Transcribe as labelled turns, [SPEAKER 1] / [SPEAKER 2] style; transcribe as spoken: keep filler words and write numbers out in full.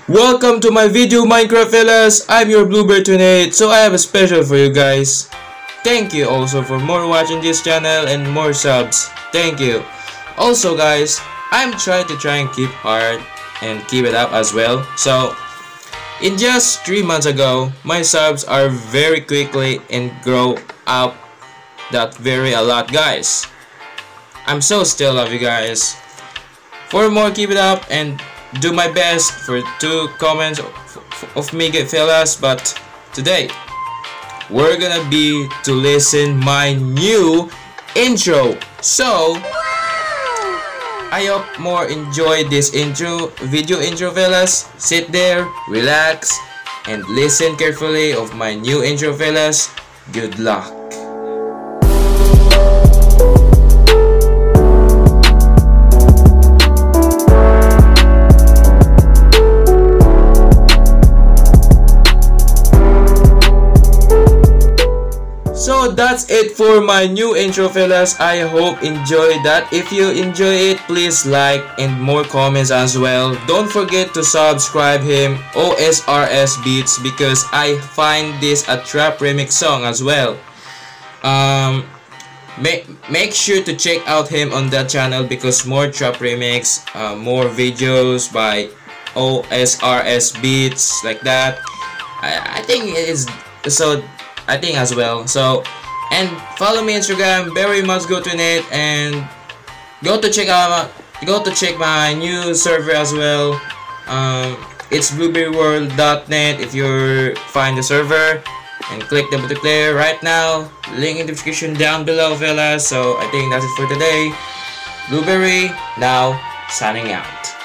[SPEAKER 1] Welcome to my video, Minecraft fellas. I'm your Blueberry twenty-eight, so I have a special for you guys. Thank you also for more watching this channel and more subs. Thank you. Also guys, I'm trying to try and keep hard and keep it up as well. So in just three months ago, my subs are very quickly and grow up that very a lot, guys. I'm so still love you guys. For more, keep it up and do my best for two comments of me, fellas. But today we're gonna be to listen my new intro. So I hope more enjoy this intro video intro, fellas. Sit there, relax, and listen carefully of my new intro, fellas. Good luck. So that's it for my new intro, fellas. I hope enjoy that. If you enjoy it, please like and more comments as well. Don't forget to subscribe him, O S R S Beats, because I find this a trap remix song as well. Um, make make sure to check out him on that channel because more trap remix, uh, more videos by O S R S Beats like that. I I think it is so. I think as well. So, and follow me Instagram, very much go to it, and go to check out go to check my new server as well. Um, it's blueberry world dot net if you find the server, and click the multiplayer right now. Link in the description down below, fellas. So I think that's it for today. Blueberry now signing out.